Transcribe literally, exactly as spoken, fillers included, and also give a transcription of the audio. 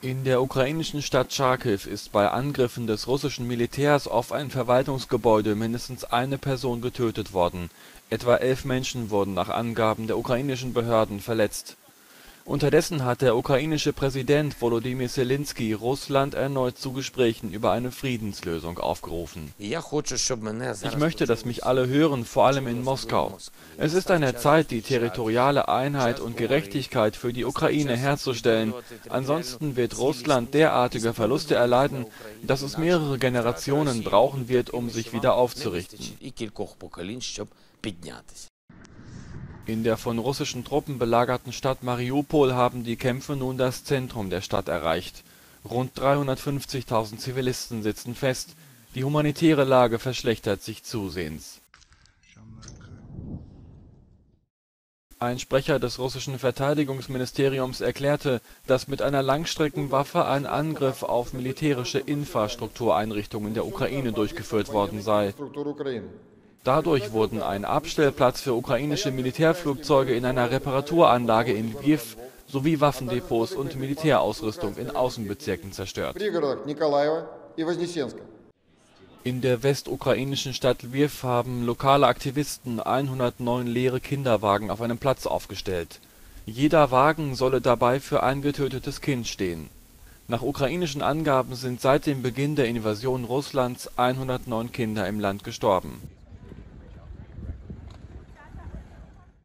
In der ukrainischen Stadt Charkiw ist bei Angriffen des russischen Militärs auf ein Verwaltungsgebäude mindestens eine Person getötet worden. Etwa elf Menschen wurden nach Angaben der ukrainischen Behörden verletzt. Unterdessen hat der ukrainische Präsident Volodymyr Selenskyj Russland erneut zu Gesprächen über eine Friedenslösung aufgerufen. Ich möchte, dass mich alle hören, vor allem in Moskau. Es ist an der Zeit, die territoriale Einheit und Gerechtigkeit für die Ukraine herzustellen. Ansonsten wird Russland derartige Verluste erleiden, dass es mehrere Generationen brauchen wird, um sich wieder aufzurichten. In der von russischen Truppen belagerten Stadt Mariupol haben die Kämpfe nun das Zentrum der Stadt erreicht. Rund dreihundertfünfzigtausend Zivilisten sitzen fest. Die humanitäre Lage verschlechtert sich zusehends. Ein Sprecher des russischen Verteidigungsministeriums erklärte, dass mit einer Langstreckenwaffe ein Angriff auf militärische Infrastruktureinrichtungen der Ukraine durchgeführt worden sei. Dadurch wurden ein Abstellplatz für ukrainische Militärflugzeuge in einer Reparaturanlage in Lwiw sowie Waffendepots und Militärausrüstung in Außenbezirken zerstört. In der westukrainischen Stadt Lwiw haben lokale Aktivisten hundertneun leere Kinderwagen auf einem Platz aufgestellt. Jeder Wagen solle dabei für ein getötetes Kind stehen. Nach ukrainischen Angaben sind seit dem Beginn der Invasion Russlands hundertneun Kinder im Land gestorben.